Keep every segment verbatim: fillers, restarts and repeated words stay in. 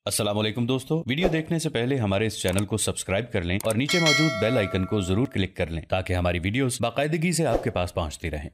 अस्सलाम वालेकुम दोस्तों, वीडियो देखने से पहले हमारे इस चैनल को सब्सक्राइब कर लें और नीचे मौजूद बेल आइकन को जरूर क्लिक कर लें ताकि हमारी वीडियोस बाकायदगी से आपके पास पहुंचती रहें।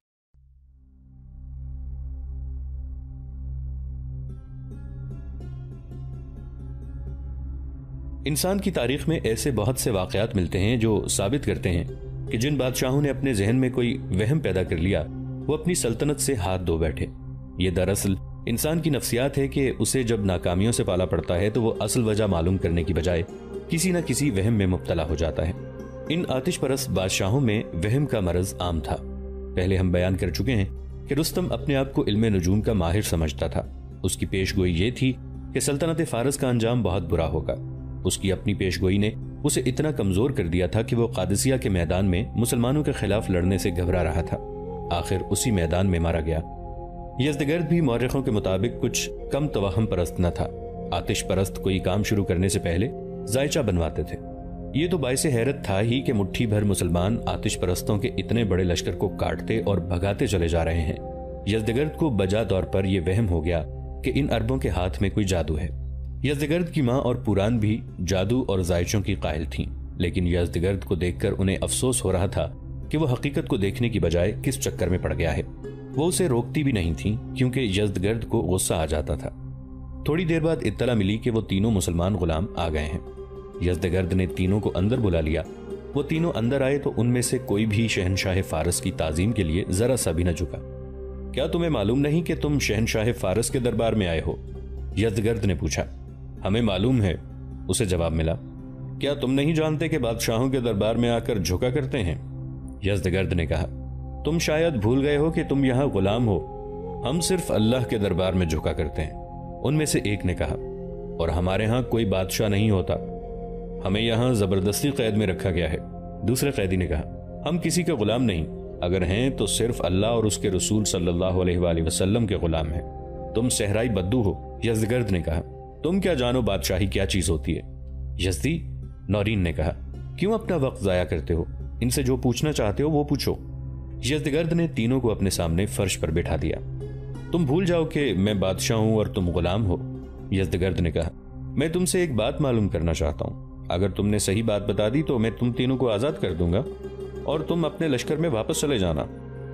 इंसान की तारीख में ऐसे बहुत से वाकयात मिलते हैं जो साबित करते हैं कि जिन बादशाहों ने अपने जहन में कोई वहम पैदा कर लिया वो अपनी सल्तनत से हाथ धो बैठे। ये दरअसल इंसान की नफ्सियात है कि उसे जब नाकामियों से पाला पड़ता है तो वो असल वजह मालूम करने की बजाय किसी न किसी वहम में मुब्तला हो जाता है। इन आतिश परस्त बादशाहों में वहम का मरज आम था। पहले हम बयान कर चुके हैं कि रुस्तम अपने आप को इल्म नजूम का माहिर समझता था। उसकी पेशगोई ये थी कि सल्तनत फारस का अंजाम बहुत बुरा होगा। उसकी अपनी पेशगोई ने उसे इतना कमजोर कर दिया था कि वो कादिसिया के मैदान में मुसलमानों के खिलाफ लड़ने से घबरा रहा था। आखिर उसी मैदान में मारा गया। यज़दगर्द भी मौरखों के मुताबिक कुछ कम तवहम परस्त न था। आतिश परस्त कोई काम शुरू करने से पहले जायचा बनवाते थे। ये तो बाइसे हैरत था ही कि मुट्ठी भर मुसलमान आतिश परस्तों के इतने बड़े लश्कर को काटते और भगाते चले जा रहे हैं। यज़दगर्द को बजा तौर पर यह वहम हो गया कि इन अरबों के हाथ में कोई जादू है। यज़दगर्द की माँ और पुरान भी जादू और जायचों की कायल थीं, लेकिन यज़दगर्द को देखकर उन्हें अफसोस हो रहा था कि वो हकीकत को देखने की बजाय किस चक्कर में पड़ गया है। वो उसे रोकती भी नहीं थी क्योंकि यज़दगर्द को गुस्सा आ जाता था। थोड़ी देर बाद इत्तला मिली कि वो तीनों मुसलमान गुलाम आ गए हैं। यज़दगर्द ने तीनों को अंदर बुला लिया। वो तीनों अंदर आए तो उनमें से कोई भी शहनशाह फारस की ताजीम के लिए जरा सा भी न झुका। क्या तुम्हें मालूम नहीं कि तुम शहनशाह फारस के दरबार में आए हो? यज़दगर्द ने पूछा। हमें मालूम है, उसे जवाब मिला। क्या तुम नहीं जानते कि बादशाहों के दरबार में आकर झुका करते हैं? यज़दगर्द ने कहा, तुम शायद भूल गए हो कि तुम यहाँ गुलाम हो। हम सिर्फ अल्लाह के दरबार में झुका करते हैं। उनमें से एक ने कहा, और हमारे यहाँ कोई बादशाह नहीं होता, हमें यहाँ जबरदस्ती कैद में रखा गया है। दूसरे कैदी ने कहा, हम किसी के गुलाम नहीं, अगर हैं तो सिर्फ अल्लाह और उसके रसूल सल्लल्लाहु अलैहि वसल्लम के गुलाम हैं। तुम सहराई बद्दू हो। यज़दगर्द ने कहा, तुम क्या जानो बादशाही क्या चीज होती है? यज़दी, नौरीन ने कहा, क्यों अपना वक्त जाया करते हो? इनसे जो पूछना चाहते हो वो पूछो। यज़दगर्द ने तीनों को अपने सामने फर्श पर बैठा दिया। तुम भूल जाओ कि मैं बादशाह हूं और तुम गुलाम हो। यज़दगर्द ने कहा, मैं तुमसे एक बात मालूम करना चाहता हूं। अगर तुमने सही बात बता दी तो मैं तुम तीनों को आजाद कर दूंगा और तुम अपने लश्कर में वापस चले जाना।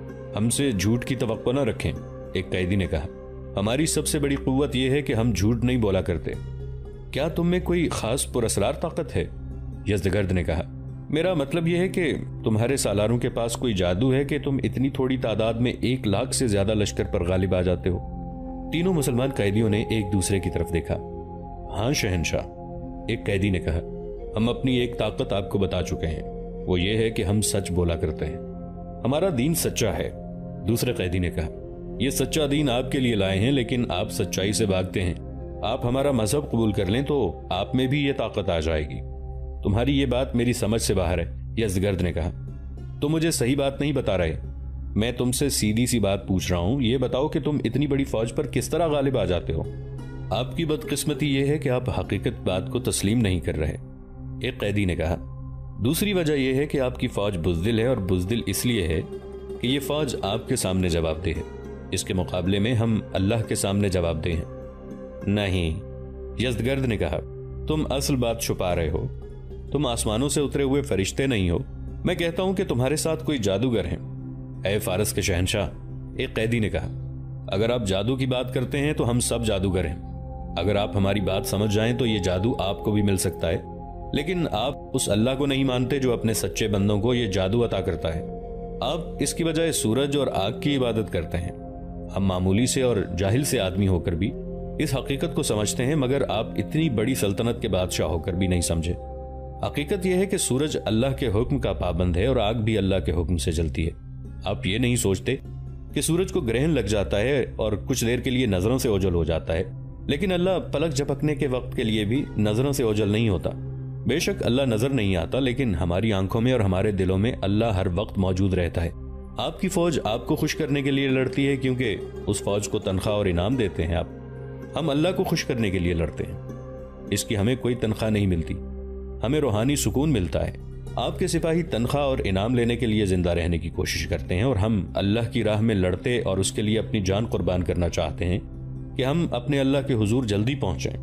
हमसे झूठ की तवक्को न रखें। एक कैदी ने कहा, हमारी सबसे बड़ी कुव्वत यह है कि हम झूठ नहीं बोला करते। क्या तुम में कोई खास पुरअसरार ताकत है? यज़दगर्द ने कहा, मेरा मतलब यह है कि तुम्हारे सालारों के पास कोई जादू है कि तुम इतनी थोड़ी तादाद में एक लाख से ज्यादा लश्कर पर गालिब आ जाते हो। तीनों मुसलमान कैदियों ने एक दूसरे की तरफ देखा। हाँ शहनशाह, एक कैदी ने कहा, हम अपनी एक ताकत आपको बता चुके हैं, वो ये है कि हम सच बोला करते हैं। हमारा दीन सच्चा है। दूसरे कैदी ने कहा, ये सच्चा दीन आपके लिए लाए हैं, लेकिन आप सच्चाई से भागते हैं। आप हमारा मजहब कबूल कर लें तो आप में भी ये ताकत आ जाएगी। तुम्हारी ये बात मेरी समझ से बाहर है। यज़दगर्द ने कहा, तुम मुझे सही बात नहीं बता रहे। मैं तुमसे सीधी सी बात पूछ रहा हूं। ये बताओ कि तुम इतनी बड़ी फौज पर किस तरह गालिब आ जाते हो? आपकी बदकिस्मती यह है कि आप हकीकत बात को तस्लीम नहीं कर रहे। एक कैदी ने कहा, दूसरी वजह यह है कि आपकी फौज बुज़दिल है, और बुज़दिल इसलिए है कि ये फौज आपके सामने जवाबदेह है। इसके मुकाबले में हम अल्लाह के सामने जवाबदेह हैं। नहीं, यज़दगर्द ने कहा, तुम असल बात छुपा रहे हो। तुम आसमानों से उतरे हुए फरिश्ते नहीं हो। मैं कहता हूं कि तुम्हारे साथ कोई जादूगर है। ऐ फारस के शहनशाह, एक कैदी ने कहा, अगर आप जादू की बात करते हैं तो हम सब जादूगर हैं। अगर आप हमारी बात समझ जाएं तो ये जादू आपको भी मिल सकता है, लेकिन आप उस अल्लाह को नहीं मानते जो अपने सच्चे बंदों को ये जादू अता करता है। आप इसकी बजाय सूरज और आग की इबादत करते हैं। हम मामूली से और जाहिल से आदमी होकर भी इस हकीकत को समझते हैं, मगर आप इतनी बड़ी सल्तनत के बादशाह होकर भी नहीं समझे। हकीकत यह है कि सूरज अल्लाह के हुक्म का पाबंद है और आग भी अल्लाह के हुक्म से जलती है। आप ये नहीं सोचते कि सूरज को ग्रहण लग जाता है और कुछ देर के लिए नजरों से ओझल हो जाता है, लेकिन अल्लाह पलक झपकने के वक्त के लिए भी नजरों से ओझल नहीं होता। बेशक अल्लाह नजर नहीं आता, लेकिन हमारी आंखों में और हमारे दिलों में अल्लाह हर वक्त मौजूद रहता है। आपकी फौज आपको खुश करने के लिए लड़ती है क्योंकि उस फौज को तनख्वाह और इनाम देते हैं आप। हम अल्लाह को खुश करने के लिए लड़ते हैं। इसकी हमें कोई तनख्वाह नहीं मिलती, हमें रूहानी सुकून मिलता है। आपके सिपाही तनख्वाह और इनाम लेने के लिए जिंदा रहने की कोशिश करते हैं, और हम अल्लाह की राह में लड़ते और उसके लिए अपनी जान कुर्बान करना चाहते हैं कि हम अपने अल्लाह के हुजूर जल्दी पहुंचें।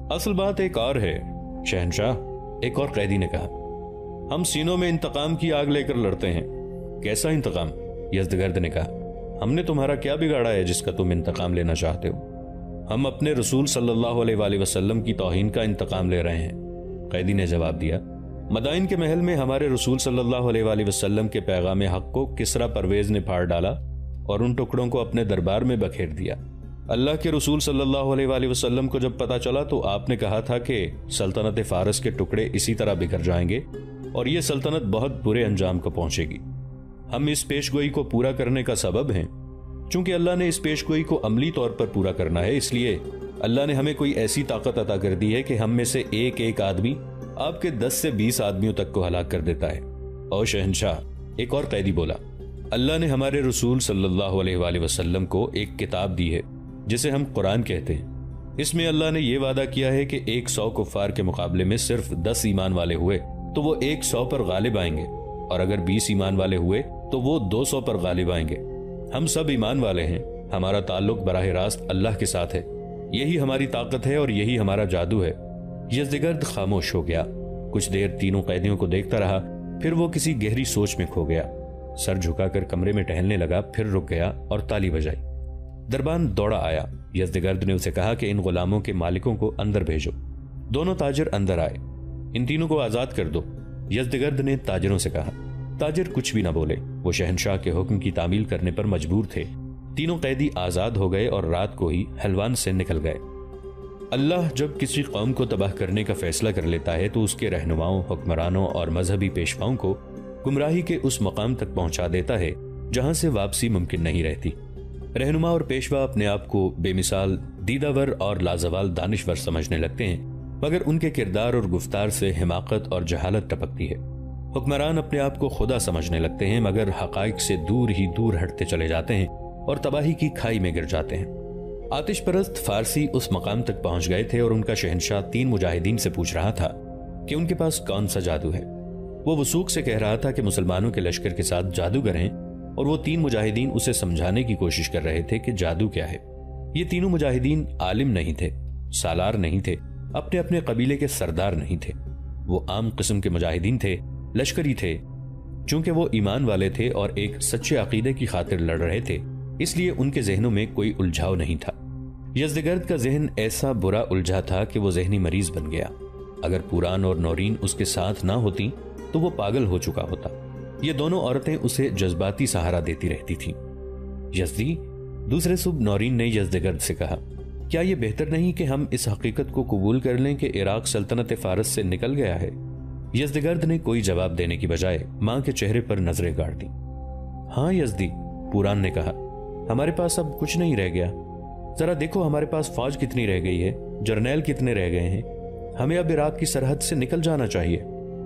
اصل بات ایک اور ہے شہنشاہ، ایک اور قیدی نے کہا۔ ہم سینوں میں انتقام کی آگ لے کر لڑتے ہیں۔ کیسا انتقام؟ یزدگرد نے کہا۔ ہم نے تمہارا کیا بگاڑا ہے جس کا تم انتقام لینا چاہتے ہو؟ ہم اپنے رسول صلی اللہ علیہ وآلہ وسلم کی توہین کا انتقام لے رہے ہیں۔ قیدی نے جواب دیا، مدائن کے محل میں ہمارے رسول صلی اللہ علیہ وآلہ وسلم کے پیغام حق کو کسرا پرویز نے پھاڑ ڈالا اور ان ٹکڑوں کو اپنے دربار میں بکھیر دیا۔ اللہ کے رسول صلی اللہ علیہ وآلہ وسلم کو جب پتا چلا تو آپ نے کہا تھا کہ سلطنت فارس کے ٹکڑے اسی طرح بکھر جائیں گے اور یہ سلطنت بہت برے انجام کو پہنچے گی۔ ہم اس پیشگوئی کو پورا کرنے کا سبب ہیں۔ چونکہ اللہ نے اس پیشگوئی کو عملی طور پر پورا کرنا ہے، اس لیے اللہ نے ہمیں کوئی ایسی طاقت عطا کر دی ہے کہ ہم میں سے ایک ایک آدمی آپ کے دس سے بیس آدمیوں تک کو ہلاک کر دیتا ہے۔ اور شہنشاہ، ایک اور قیدی بولا، اللہ نے ہمارے رسول صلی اللہ علیہ وآلہ وسلم کو ایک کتاب دی ہے جسے ہم قرآن کہتے ہیں۔ اس میں اللہ نے یہ وعدہ کیا ہے کہ ایک سو کفار کے مقابلے میں صرف دس ایمان والے ہوئے تو وہ ایک سو پر غالب آئیں گے، اور اگر بیس ایمان والے ہوئے تو وہ دو سو پر غالب آئیں گے۔ ہم سب ایمان والے ہیں، ہمارا تعلق براہ راست اللہ کے ساتھ ہے، یہی ہماری طاقت ہے اور یہی ہمارا جادو ہے۔ یزدگرد خاموش ہو گیا، کچھ دیر تینوں قیدیوں کو دیکھتا رہا، پھر وہ کسی گہری سوچ میں کھو گیا۔ سر جھکا کر کمرے میں ٹہلنے لگا، پھر رک گیا اور تالی بجائی۔ دربان دوڑا آیا۔ یزدگرد نے اسے کہا کہ ان غلاموں کے مالکوں کو اندر بھیجو۔ دونوں تاجر اندر آئے۔ ان تینوں کو آزاد کر دو، یزدگرد نے تاجروں سے کہا۔ تاجر کچھ بھی نہ بولے، وہ شہنشاہ کے حکم کی تعمیل کرنے پر مجبور تھے۔ تینوں قیدی آزاد ہو گئے اور رات کو ہی حلوان سے نکل گئے۔ اللہ جب کسی قوم کو تباہ کرنے کا فیصلہ کر لیتا ہے تو اس کے رہنماؤں، حکمرانوں اور مذہبی پیشواؤں کو گمراہی کے اس مقام تک پہنچا دیتا ہے جہاں سے واپسی ممکن نہیں رہتی۔ رہنما اور پیشوا اپنے آپ کو بے مثال، دیداور اور لازوال دانشور سمجھنے لگتے ہیں، مگر ان کے کردار اور گفتار سے حماقت اور جہالت ٹپکتی ہے۔ حکمران اپنے آپ کو خدا سمجھنے لگتے ہیں، مگر حقائق سے دور ہی دور ہٹتے چلے جاتے ہیں اور تباہی کی کھائی میں گر جاتے ہیں۔ آتش پرست فارسی اس مقام تک پہنچ گئے تھے اور ان کا شہنشاہ تین مجاہدین سے پوچھ رہا تھا کہ ان کے پاس کون سا جادو ہے۔ وہ وثوق سے کہہ رہا تھا کہ مسلمانوں کے لشکر کے ساتھ جادوگر ہیں، اور وہ تین مجاہدین اسے سمجھانے کی کوشش کر رہے تھے کہ جادو کیا ہے۔ یہ تینوں مجاہدین عالم نہیں تھے، سالار نہیں تھے، اپنے اپنے قبیلے کے سردار نہیں تھے۔ وہ عام قسم کے مجاہدین تھے، لشکری تھے۔ چونکہ وہ ایمان والے تھے اور ایک سچے عقیدے کی خاطر لڑ رہے تھے، اس لیے ان کے ذہنوں میں کوئی الجھاؤ نہیں تھا۔ یزدگرد کا ذہن ایسا برا الجھا تھا کہ وہ ذہنی مریض بن گیا۔ اگر پوران اور نورین اس کے ساتھ نہ ہوتی تو وہ پاگل ہو چکا ہوتا۔ یہ دونوں عورتیں اسے جذباتی سہارا دیتی رہتی تھیں۔ یزدی، دوسرے صبح نورین نے یزدگرد سے کہا، کیا یہ بہتر نہیں کہ ہم اس حقیقت کو قبول کر لیں کہ عراق سلطنت فارس سے نکل گیا ہے؟ یزدگرد نے کوئی جواب دینے کی بجائے ماں کے چہرے پر نظریں گاڑ دیں۔ ہاں یزدی، پوران نے کہا، ہمارے پاس اب کچھ نہیں رہ گیا۔ ذرا دیکھو ہمارے پاس فوج کتنی رہ گئی ہے، جرنیل کتنے رہ گئے ہیں۔ ہمیں اب عراق کی سرحد سے نکل جانا چاہیے۔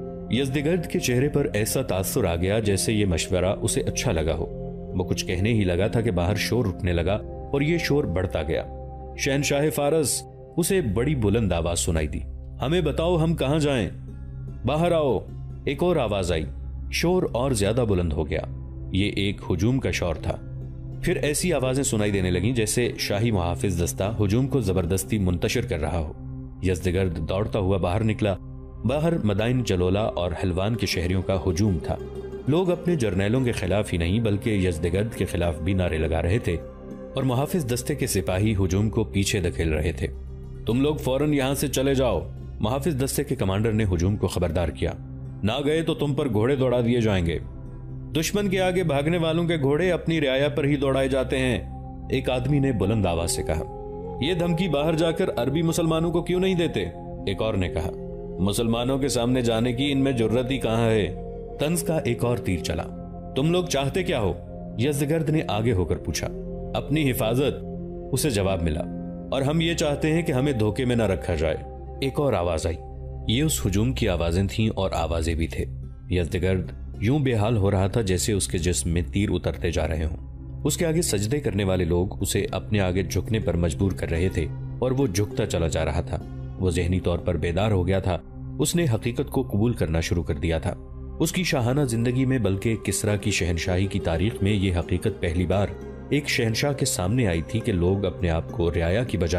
یزدگرد کے چہرے پر ایسا تاثر آ گیا جیسے یہ مشورہ اسے اچھا لگا ہو۔ وہ کچھ کہنے ہی لگا تھا کہ باہر شور اٹھنے لگا اور یہ شور بڑھتا گیا۔ شہنشاہ فارس، اسے بڑی بلند آواز سنائی دی، ہمیں بتاؤ ہم کہاں جائیں؟ باہر آؤ۔ ایک اور آواز آئی، شور اور زیادہ بلند ہو گیا۔ یہ ایک ہجوم کا شور تھا۔ پھر ایسی آوازیں سنائی دینے لگیں جیسے شاہی محافظ دستہ ہجوم کو زبردستی منتشر کر رہا ہو۔ یزدگرد دوڑتا ہوا باہر نکلا۔ باہر مدائن جلولہ اور حلوان کے شہریوں کا ہجوم تھا۔ لوگ اپنے جرنیلوں کے خلاف ہی نہیں بلکہ یزدگرد کے خلاف بھی نعرے لگا رہے تھے، اور محافظ دستے کے سپاہی ہجوم کو پیچھے دھکیل رہے تھے۔ تم لوگ فوراً یہاں سے چلے جاؤ، محافظ دستے کے کمانڈر نے ہجوم کو خبردار کیا۔ نہ گئے تو تم پر گھوڑے دوڑا دیے جائیں گے۔ دشمن کے آگے بھاگنے والوں کے گھوڑے اپنی رعایا پر ہی دوڑائے جاتے ہیں، ایک آدمی نے بلند آواز سے کہا۔ یہ دھمکی باہر جا کر عربی مسلمانوں کو کیوں نہیں دیتے؟ ایک اور نے کہا۔ مسلمانوں کے سامنے جانے کی ان میں جرت ہی کہاں ہے؟ طنز کا ایک اور تیر چلا۔ تم لوگ چاہتے کیا ہو؟ یزدگرد نے آگے ہو کر پوچھا۔ اپنی حفاظت، اسے جواب ملا، اور ہم یہ چاہتے ہیں کہ ہمیں دھوکے میں نہ رکھا جائے۔ ایک اور آواز آئی۔ یہ اس ہجوم کی آوازیں تھیں اور آوازیں بھی تھے۔ یزدگرد یوں بے حال ہو رہا تھا جیسے اس کے جسم میں تیر اترتے جا رہے ہوں۔ اس کے آگے سجدے کرنے والے لوگ اسے اپنے آگے جھکنے پر مجبور کر رہے تھے اور وہ جھکتا چلا جا رہا تھا۔ وہ ذہنی طور پر بیدار ہو گیا تھا۔ اس نے حقیقت کو قبول کرنا شروع کر دیا تھا۔ اس کی شاہانہ زندگی میں بلکہ کسرا کی شہنشاہی کی تاریخ میں یہ حقیقت پہلی بار ایک شہنشاہ کے سامنے آئی تھی کہ لوگ اپنے آپ کو رعایا کی بجائے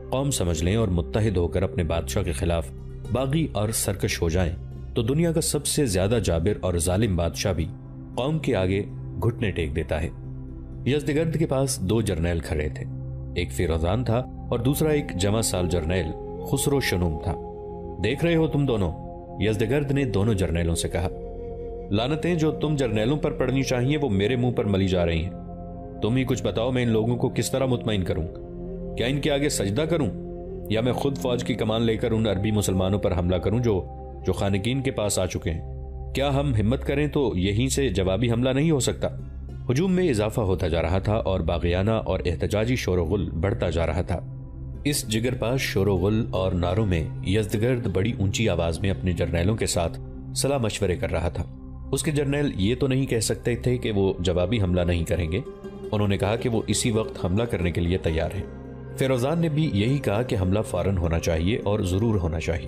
قوم سمجھ لیں اور متحد ہو کر اپنے بادشاہ کے خلاف باغی اور سرکش ہو جائیں تو دنیا کا سب سے زیادہ جابر اور ظالم بادشاہ بھی قوم کے آگے گھٹنے ٹیک دیتا ہے۔ یزدگرد کے پاس دو جرنیل کھڑے تھے، ایک فیروزان تھا اور دوسرا ایک جمع سال جرنیل خسرو شنوم تھا۔ دیکھ رہے ہو تم دونوں، یزدگرد نے دونوں جرنیلوں سے کہا، لعنتیں جو تم جرنیلوں پر پڑنی چاہیے وہ میرے منہ پر ملی جا رہی ہیں۔ تم ہی کچھ بتاؤ، میں ان لوگوں کو کس طرح مطمئن کروں؟ کیا ان کے آگے سجدہ کروں یا میں خود فوج کی کمان لے کر ان عربی مسلمانوں پر حملہ کروں جو جو خانقین کے پاس آ چکے ہیں؟ کیا ہم ہمت کریں تو یہیں سے جوابی حملہ نہیں ہو سکتا؟ ہجوم میں اضافہ ہوتا جا رہا تھا اور باغیانہ اور احتجاجی شور و غل بڑھتا جا رہا تھا۔ اس جگر پاش شور و غل اور نعروں میں یزدگرد بڑی اونچی آواز میں اپنے جرنیلوں کے ساتھ صلاح مشورے کر رہا تھا۔ اس کے جرنیل یہ تو نہیں کہہ سکتے تھے کہ وہ جوابی حملہ نہیں کریں گے، انہوں نے کہا کہ وہ اسی وقت حملہ کرنے کے لیے تیار ہیں۔ فیروزان نے بھی یہی کہا کہ حملہ فوراً ہونا چاہیے اور ضرور ہونا چاہیے۔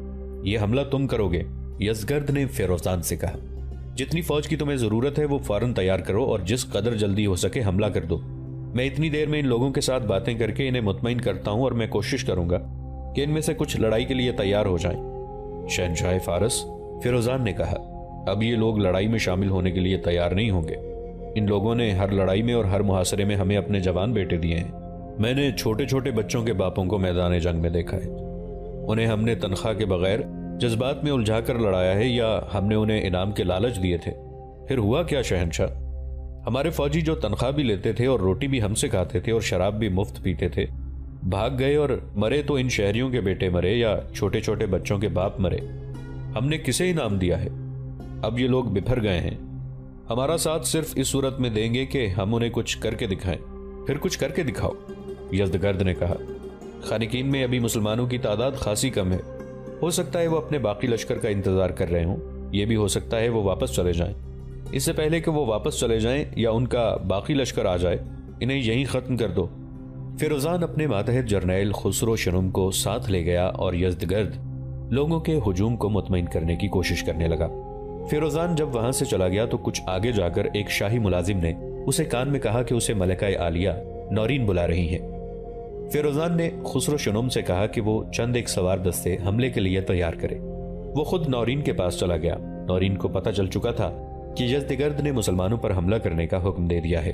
یہ حملہ تم کرو گے؟ یزدگرد نے فیروزان سے کہا، جتنی فوج کی تمہیں ضرورت ہے وہ فوراً تیار کرو اور جس قدر جلدی ہو سکے حملہ کر دو۔ میں اتنی دیر میں ان لوگوں کے ساتھ باتیں کر کے انہیں مطمئن کرتا ہوں اور میں کوشش کروں گا کہ ان میں سے کچھ لڑائی کے لیے تیار ہو جائیں۔ شہنشاہ فارس، فیروزان نے کہا، اب یہ لوگ لڑائی میں شامل ہونے کے لیے تیار نہیں ہوں گے۔ ان لوگوں نے ہر لڑائی میں اور ہر محاصرے میں ہمیں اپنے جوان بیٹے دیے ہیں۔ میں نے چھوٹے چھوٹے بچوں کے باپوں کو میدان جنگ میں دیکھا ہے، انہیں ہم نے تنخواہ کے بغیر جذبات میں الجھا کر لڑایا ہے یا ہم نے انہیں انعام کے لالچ دیے تھے۔ پھر ہوا کیا شہنشاہ؟ ہمارے فوجی جو تنخواہ بھی لیتے تھے اور روٹی بھی ہم سے کھاتے تھے اور شراب بھی مفت پیتے تھے بھاگ گئے، اور مرے تو ان شہریوں کے بیٹے مرے یا چھوٹے چھوٹے بچوں کے باپ مرے۔ ہم نے کسے انعام دیا ہے؟ اب یہ لوگ بپھر گئے ہیں، ہمارا ساتھ صرف اس صورت میں دیں گے کہ ہم انہیں کچھ کر کے دکھائیں۔ پھر کچھ کر کے دکھاؤ، یزدگرد نے کہا۔ خانقین میں ابھی مسلمانوں کی تعداد خاصی کم ہے، ہو سکتا ہے وہ اپنے باقی لشکر کا انتظار کر رہے ہوں، یہ بھی ہو سکتا ہے وہ واپس چلے جائیں۔ اس سے پہلے کہ وہ واپس چلے جائیں یا ان کا باقی لشکر آ جائے، انہیں یہیں ختم کر دو۔ فیروزان اپنے ماتحت جرنیل خسرو شنم کو ساتھ لے گیا اور یزدگرد لوگوں کے ہجوم کو مطمئن کرنے کی کوشش کرنے لگا۔ فیروزان جب وہاں سے چلا گیا تو کچھ آگے جا کر ایک شاہی ملازم نے اسے کان میں کہا کہ اسے ملکہ عالیہ نورین بلا رہی ہیں۔ فیروزان نے خسرو شنم سے کہا کہ وہ چند ایک سوار دستے حملے کے لیے تیار کرے۔ وہ خود نورین کے پاس چلا گیا۔ نورین کو پتہ چل چکا تھا کہ یزدگرد نے مسلمانوں پر حملہ کرنے کا حکم دے دیا ہے۔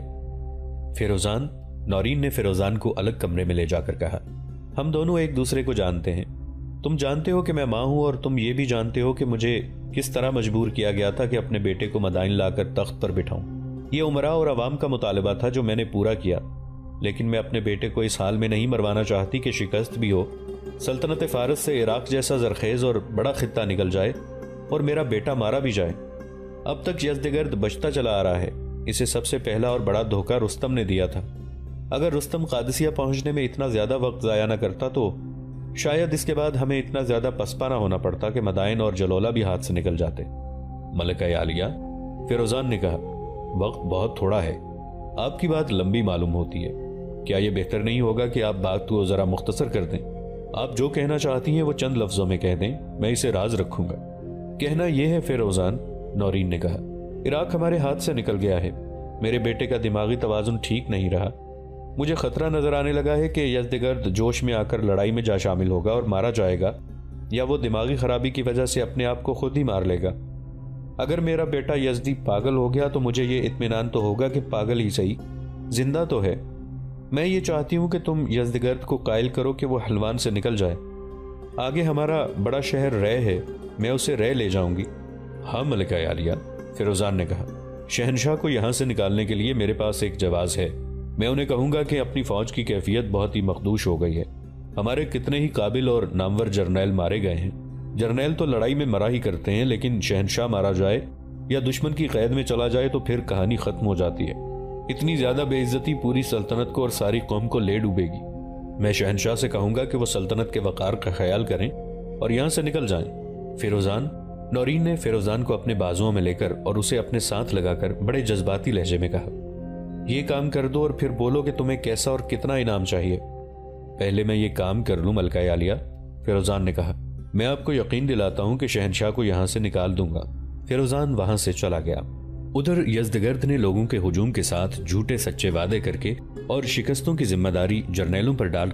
فیروزان نورین نے فیروزان کو الگ کمرے میں لے جا کر کہا، ہم دونوں ایک دوسرے کو جانتے ہیں، تم جانتے ہو کہ میں ماں ہوں اور تم یہ بھی جانتے ہو کہ مجھے کس طرح مجبور کیا گیا تھا کہ اپنے بیٹے کو مدائن لا کر تخت پر بٹھاؤں۔ یہ عمراء اور عوام کا مطالبہ تھا جو میں نے پورا کیا، لیکن میں اپنے بیٹے کو اس حال میں نہیں مروانا چاہتی کہ شکست بھی ہو، سلطنت فارس سے عراق جیسا زرخیز اور بڑا خطہ نکل جائے اور میرا بیٹا مارا بھی جائے۔ اب تک یزدگرد بچتا چلا آ رہا ہے، اسے سب سے پہلا اور بڑا دھوکہ رستم نے دیا تھا۔ اگر رستم قادسیہ پہنچنے میں اتنا زیادہ وقت ضائع نہ کرتا تو شاید اس کے بعد ہمیں اتنا زیادہ پسپا نہ ہونا پڑتا کہ مدائن اور جلولہ بھی ہاتھ سے نکل جاتے۔ ملکہ عالیہ، فیروزان نے کہا، وقت بہت تھوڑا ہے، آپ کی بات لمبی معلوم ہوتی ہے، کیا یہ بہتر نہیں ہوگا کہ آپ بات کو ذرا مختصر کر دیں؟ آپ جو کہنا چاہتی ہیں وہ چند لفظوں میں کہہ دیں، میں اسے راز رکھوں گا۔ کہنا یہ ہے فیروزان، نورین نے کہا، عراق ہمارے ہاتھ سے نکل گیا ہے، میرے بیٹے کا دماغی توازن ٹھیک نہیں رہا، مجھے خطرہ نظر آنے لگا ہے کہ یزدگرد جوش میں آ کر لڑائی میں جا شامل ہوگا اور مارا جائے گا، یا وہ دماغی خرابی کی وجہ سے اپنے آپ کو خود ہی مار لے گا۔ اگر میرا بیٹا یزدی پاگل ہو گیا تو مجھے یہ اطمینان تو ہوگا کہ پاگل ہی صحیح، زندہ تو ہے۔ میں یہ چاہتی ہوں کہ تم یزدگرد کو قائل کرو کہ وہ حلوان سے نکل جائے، آگے ہمارا بڑا شہر رے ہے، میں اسے رے لے جاؤں گی۔ ہاں ملکہ عالیہ، فیروزان نے کہا، شہنشاہ کو یہاں سے نکالنے کے لیے میرے پاس ایک جواز ہے، میں انہیں کہوں گا کہ اپنی فوج کی کیفیت بہت ہی مخدوش ہو گئی ہے، ہمارے کتنے ہی قابل اور نامور جرنیل مارے گئے ہیں۔ جرنیل تو لڑائی میں مرا ہی کرتے ہیں، لیکن شہنشاہ مارا جائے یا دشمن کی قید میں چلا جائے تو پھر کہانی ختم ہو جاتی ہے، اتنی زیادہ بے عزتی پوری سلطنت کو اور ساری قوم کو لے ڈوبے گی۔ میں شہنشاہ سے کہوں گا کہ وہ سلطنت کے وقار کا خیال کریں اور یہاں سے نکل جائیں۔ فیروزان، نورین نے فیروزان کو اپنے بازوؤں میں لے کر اور اسے اپنے ساتھ لگا کر بڑے جذباتی لہجے میں کہا، یہ کام کر دو اور پھر بولو کہ تمہیں کیسا اور کتنا انعام چاہیے۔ پہلے میں یہ کام کر لوں ملکہ عالیہ، فیروزان نے کہا، میں آپ کو یقین دلاتا ہوں کہ شہنشاہ کو یہاں سے نکال دوں گا۔ فیروزان وہاں سے چلا گیا۔ ادھر یزدگرد نے لوگوں کے ہجوم کے ساتھ جھوٹے سچے وعدے کر کے اور شکستوں کی ذمہ داری جرنیلوں پر ڈال کر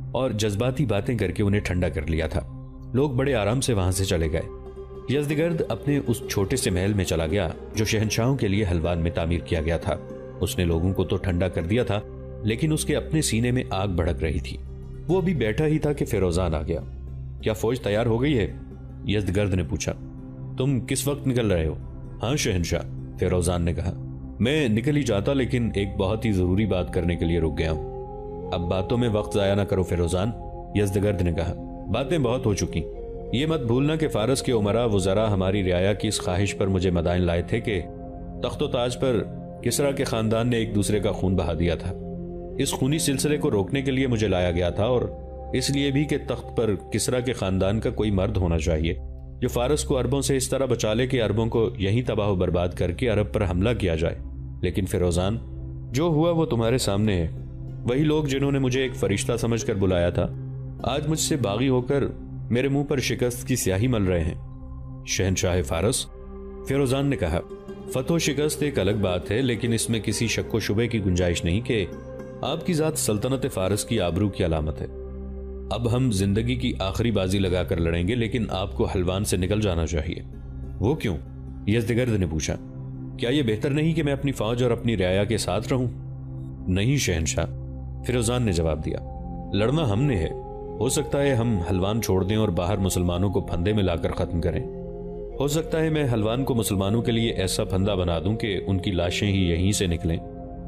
اور جذباتی باتیں کر کے انہیں ٹھنڈا کر لیا تھا۔ لوگ بڑے آرام سے وہاں سے چلے گئے۔ یزدگرد اپنے اس چھوٹے سے محل میں چلا گیا جو شہنشاہوں کے لیے حلوان میں تعمیر کیا گیا تھا۔ اس نے لوگوں کو تو ٹھنڈا کر دیا تھا، لیکن اس کے اپنے سینے میں آگ بھڑک رہی تھی۔ وہ ابھی بیٹھا ہی تھا کہ فیروزان آ گیا۔ کیا فوج تیار ہو گئی ہے؟ یزدگرد نے پوچھا۔ تم کس وقت نکل رہے ہو؟ ہاں شہنشاہ، فیروزان نے کہا۔ میں نکل ہی جاتا، لیکن ایک بہت ہی ضروری بات کرنے کے لیے رک گیا ہوں۔ اب باتوں میں وقت ضائع نہ کرو فیروزان، یزدگرد نے کہا۔ باتیں بہت ہو چکی، یہ مت بھولنا کہ فارس کے عمراء وزراء ہماری رعایا کی اس خواہش پر مجھے مدائن لائے تھے کہ تخت و تاج پر کسرا کے خاندان نے ایک دوسرے کا خون بہا دیا تھا۔ اس خونی سلسلے کو روکنے کے لیے مجھے لایا گیا تھا، اور اس لیے بھی کہ تخت پر کسرا کے خاندان کا کوئی مرد ہونا چاہیے جو فارس کو عربوں سے اس طرح بچا لے کہ عربوں کو یہیں تباہ و برباد کر کے عرب پر حملہ کیا جائے۔ لیکن فیروزان، جو ہوا وہ تمہارے سامنے ہے۔ وہی لوگ جنہوں نے مجھے ایک فرشتہ سمجھ کر بلایا تھا، آج مجھ سے باغی ہو کر میرے منہ پر شکست کی سیاہی مل رہے ہیں۔ شہنشاہ فارس، فیروزان نے کہا، فتح و شکست ایک الگ بات ہے، لیکن اس میں کسی شک و شبے کی گنجائش نہیں کہ آپ کی ذات سلطنت فارس کی آبرو کی علامت ہے۔ اب ہم زندگی کی آخری بازی لگا کر لڑیں گے، لیکن آپ کو حلوان سے نکل جانا چاہیے۔ وہ کیوں؟ یزدگرد نے پوچھا۔ کیا یہ بہتر نہیں کہ میں اپنی فوج اور اپنی رعایا کے ساتھ رہوں؟ نہیں شہنشاہ، فیروزان نے جواب دیا، لڑنا ہم نے ہے۔ ہو سکتا ہے ہم حلوان چھوڑ دیں اور باہر مسلمانوں کو پھندے میں لا کر ختم کریں۔ ہو سکتا ہے میں حلوان کو مسلمانوں کے لیے ایسا پھندا بنا دوں کہ ان کی لاشیں ہی یہیں سے نکلیں۔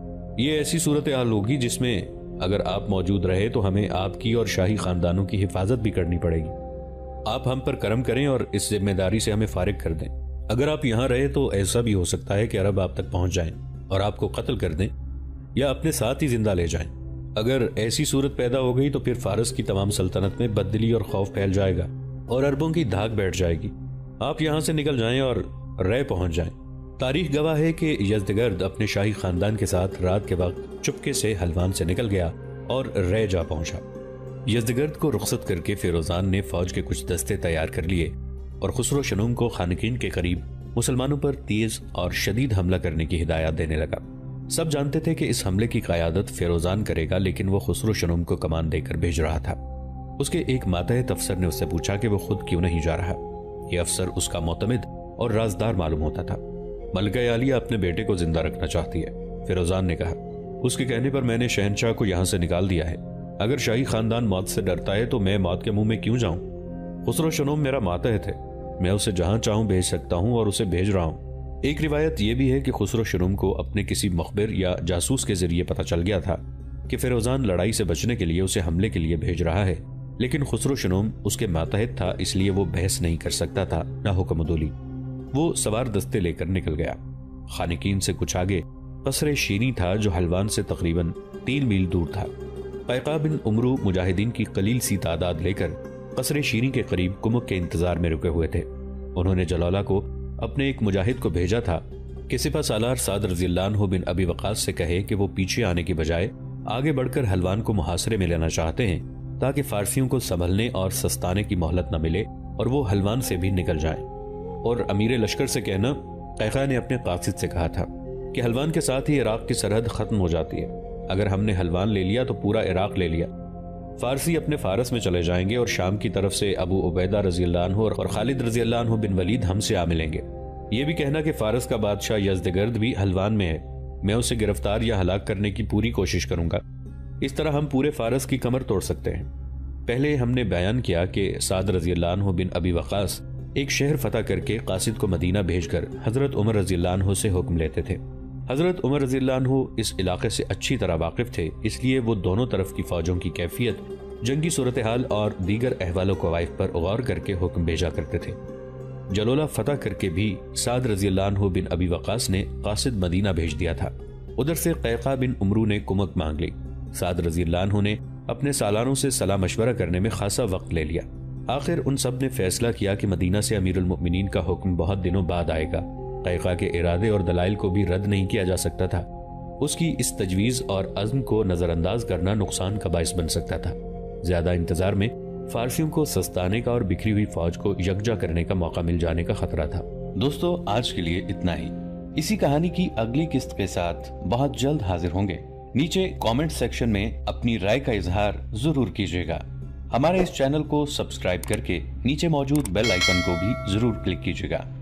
یہ ایسی صورتحال ہوگی جس میں اگر آپ موجود رہے تو ہمیں آپ کی اور شاہی خاندانوں کی حفاظت بھی کرنی پڑے گی۔ آپ ہم پر کرم کریں اور اس ذمہ داری سے ہمیں فارغ کر دیں۔ اگر آپ یہاں رہے تو ایسا بھی ہو سکتا ہے کہ عرب آپ تک پہنچ جائیں اور آپ کو قتل کر دیں یا اپنے ساتھ ہی زندہ لے جائیں۔ اگر ایسی صورت پیدا ہو گئی تو پھر فارس کی تمام سلطنت میں بددلی اور خوف پھیل جائے گا اور عربوں کی دھاک بیٹھ جائے گی۔ آپ یہاں سے نکل جائیں اور رے پہنچ جائیں۔ تاریخ گواہ ہے کہ یزدگرد اپنے شاہی خاندان کے ساتھ رات کے وقت چپکے سے حلوان سے نکل گیا اور رے جا پہنچا۔ یزدگرد کو رخصت کر کے فیروزان نے فوج کے کچھ دستے تیار کر لیے اور خسرو شنوم کو خانقین کے قریب مسلمانوں پر تیز اور شدید حملہ کرنے کی ہدایات دینے لگا۔ سب جانتے تھے کہ اس حملے کی قیادت فیروزان کرے گا، لیکن وہ خسرو شنوم کو کمان دے کر بھیج رہا تھا۔ اس کے ایک ماتحت افسر نے اس سے پوچھا کہ وہ خود کیوں نہیں جا رہا۔ یہ افسر اس کا معتمد اور رازدار معلوم ہوتا تھا۔ ملکہ عالیہ اپنے بیٹے کو زندہ رکھنا چاہتی ہے، فیروزان نے کہا۔ اس کے کہنے پر میں نے شہنشاہ کو یہاں سے نکال دیا ہے۔ اگر شاہی خاندان موت سے ڈرتا ہے تو میں موت کے منہ میں کیوں جاؤں؟ خسرو شنوم میرا ماتحت ہے، میں اسے جہاں چاہوں بھیج سکتا ہوں اور اسے بھیج رہا ہوں۔ ایک روایت یہ بھی ہے کہ خسرو شنوم کو اپنے کسی مخبر یا جاسوس کے ذریعے پتہ چل گیا تھا کہ فیروزان لڑائی سے بچنے کے لیے اسے حملے کے لیے بھیج رہا ہے، لیکن خسرو شنوم اس کے ماتحت تھا، اس لیے وہ بحث نہیں کر سکتا تھا، نہ حکم عدولی۔ وہ سوار دستے لے کر نکل گیا۔ خانقین سے کچھ آگے قصر شیریں تھا جو حلوان سے تقریباً تین میل دور تھا۔ قیقاع بن عمرو مجاہدین کی قلیل سی تعداد لے کر قصر شیریں کے قریب کمک کے انتظار میں رکے ہوئے تھے۔ انہوں نے جلالہ کو اپنے ایک مجاہد کو بھیجا تھا کہ سپہ سالار سعد رضی اللہ عنہ بن ابی وقاص سے کہے کہ وہ پیچھے آنے کی بجائے آگے بڑھ کر حلوان کو محاصرے میں لینا چاہتے ہیں تاکہ فارسیوں کو سنبھلنے اور سستانے کی مہلت نہ ملے اور وہ حلوان سے بھی نکل جائیں۔ اور امیر لشکر سے کہنا، قیقاع نے اپنے قاصد سے کہا تھا، کہ حلوان کے ساتھ ہی عراق کی سرحد ختم ہو جاتی ہے۔ اگر ہم نے حلوان لے لیا تو پورا عراق لے لیا۔ فارسی اپنے فارس میں چلے جائیں گے اور شام کی طرف سے ابو عبیدہ رضی اللہ عنہ اور خالد رضی اللہ عنہ بن ولید ہم سے آ ملیں گے۔ یہ بھی کہنا کہ فارس کا بادشاہ یزدگرد بھی حلوان میں ہے، میں اسے گرفتار یا ہلاک کرنے کی پوری کوشش کروں گا۔ اس طرح ہم پورے فارس کی کمر توڑ سکتے ہیں۔ پہلے ہم نے بیان کیا کہ سعد رضی اللہ عنہ بن ابی وقاص ایک شہر فتح کر کے قاصد کو مدینہ بھیج کر حضرت عمر رضی اللہ عنہ سے حکم لیتے تھے۔ حضرت عمر رضی اللہ عنہ اس علاقے سے اچھی طرح واقف تھے، اس لیے وہ دونوں طرف کی فوجوں کی کیفیت، جنگی صورتحال اور دیگر احوال و قوائف پر غور کر کے حکم بھیجا کرتے تھے۔ جلولہ فتح کر کے بھی سعد رضی اللہ عنہ بن ابی وقاص نے قاصد مدینہ بھیج دیا تھا۔ ادھر سے قیقاع بن عمرو نے کمک مانگ لی۔ سعد رضی اللہ عنہ نے اپنے سالاروں سے صلاح مشورہ کرنے میں خاصا وقت لے لیا۔ آخر ان سب نے فیصلہ کیا کہ مدینہ سے امیر المؤمنین کا حکم بہت دنوں بعد آئے گا۔ قیقاع کے ارادے اور دلائل کو بھی رد نہیں کیا جا سکتا تھا۔ اس کی اس تجویز اور عزم کو نظر انداز کرنا نقصان کا باعث بن سکتا تھا۔ زیادہ انتظار میں فارسیوں کو سستانے کا اور بکھری ہوئی فوج کو یکجا کرنے کا موقع مل جانے کا خطرہ تھا۔ دوستو، آج کے لیے اتنا ہی۔ اسی کہانی کی اگلی قسط کے ساتھ بہت جلد حاضر ہوں گے۔ नीचे कमेंट सेक्शन में अपनी राय का इजहार जरूर कीजिएगा। हमारे इस चैनल को सब्सक्राइब करके नीचे मौजूद बेल आइकन को भी जरूर क्लिक कीजिएगा